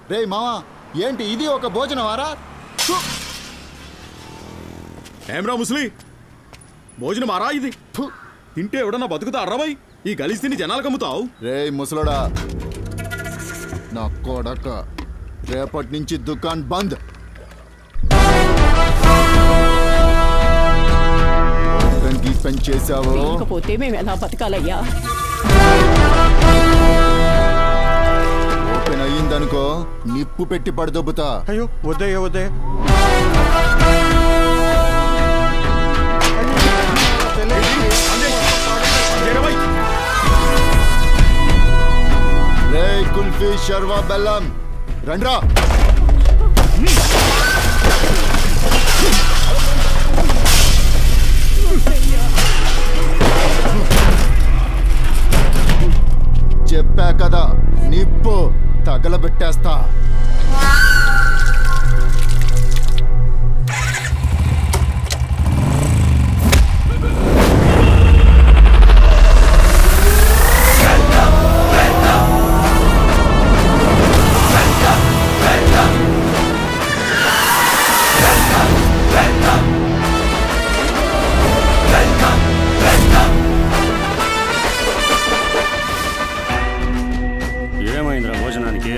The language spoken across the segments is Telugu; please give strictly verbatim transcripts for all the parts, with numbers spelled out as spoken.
రే మావా ఏంటి ఇది ఒక భోజనమారా? ఏమ్రా ముసలి భోజనం మారా ఇది? తింటే ఎవడన్నా బతుకుతా అర్రబాయ్ ఈ గలీజ్ తిని జనాలకు అమ్ముతావు. రే ముసలోడా నా కొడక రేపటి నుంచి దుకాన్ బంద్. పని చేసావు లేకపోతే మేము ఎలా బతకాలయ్యా? ఓపెన్ అయ్యిందనుకో నిప్పు పెట్టి పడదొబ్బుతా. అయ్యో వద్దయ్యా వద్దే. రే కుల్ఫీ షర్వా బెల్లం రండ్రా. చెప్పా కదా నిప్పు తగలబెట్టేస్తా. ఏమైందిరా భోజనానికి?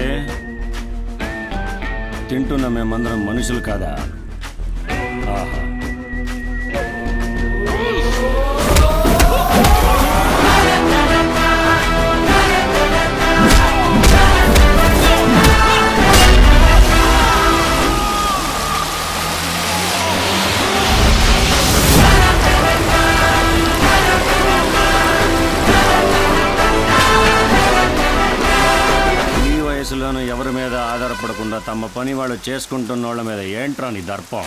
తింటున్న మేమందరం మనుషులు కాదా? ఆహా వయసులోనూ ఎవరి మీద ఆధారపడకుండా తమ పని వాళ్ళు చేసుకుంటున్న వాళ్ళ మీద ఏంట్రా నీ దర్పం?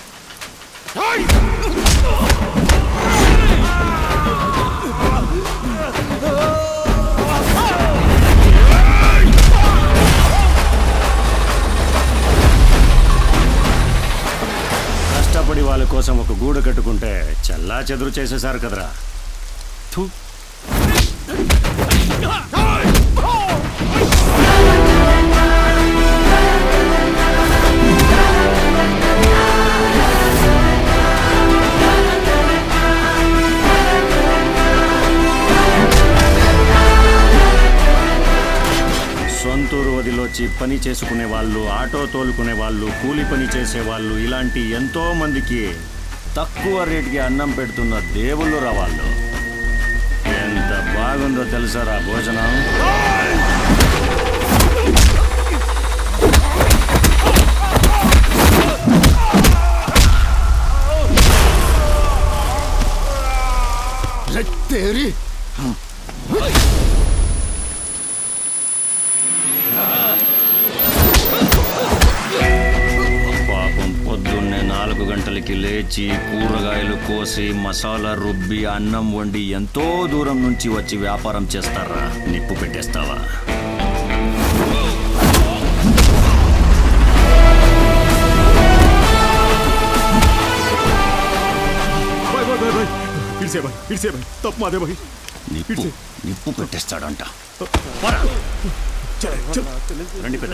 కష్టపడి వాళ్ళ కోసం ఒక గూడు కట్టుకుంటే చల్లా చెదురు చేసేశారు కదరా. థూ. సొంతూరు వదిలోచి పని చేసుకునే వాళ్ళు, ఆటో తోలుకునే వాళ్ళు, కూలి పని చేసే వాళ్ళు, ఇలాంటి ఎంతో మందికి తక్కువ రేటుకి అన్నం పెడుతున్న దేవుళ్ళు రా వాళ్ళు. ఎంత బాగుందో తెలుసారా భోజనం? తేరి పాపం పొద్దున్నే నాలుగు గంటలకి లేచి కూరగాయలు కోసి మసాలా రుబ్బి అన్నం వండి ఎంతో దూరం నుంచి వచ్చి వ్యాపారం చేస్తారా? నిప్పు పెట్టేస్తావా? తప్పు మాదే భాయ్. నిప్పు నిప్పు పెట్టేస్తాడంట. రండి పెద్ద.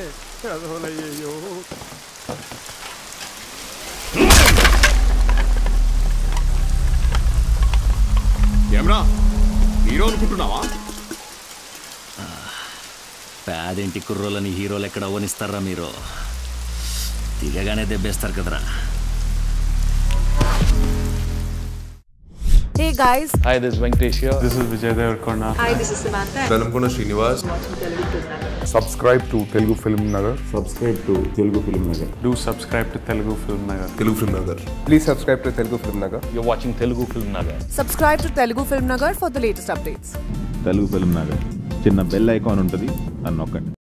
ఏమ్రా హీరో అనుకుంటున్నావా? పేదింటి కుర్రోలని హీరోలు ఎక్కడ ఓనిస్తారా మీరు? దిగగానే దెబ్బేస్తారు కదరా. Hey guys. Hi, this is Venkatesh here. This is Vijay Devarkonda. Hi, this is Samantha. Velamkonda Srinivas. Subscribe to Telugu Film Nagar. Subscribe to Telugu Film Nagar. Do subscribe to Telugu Film Nagar. Telugu Film Nagar. Please subscribe to Telugu Film Nagar. You're watching Telugu Film Nagar. Subscribe to Telugu Film Nagar for the latest updates. Telugu Film Nagar. చిన్న బెల్ ఐకాన్ ఉంటుంది, దాన్ని నొక్కండి.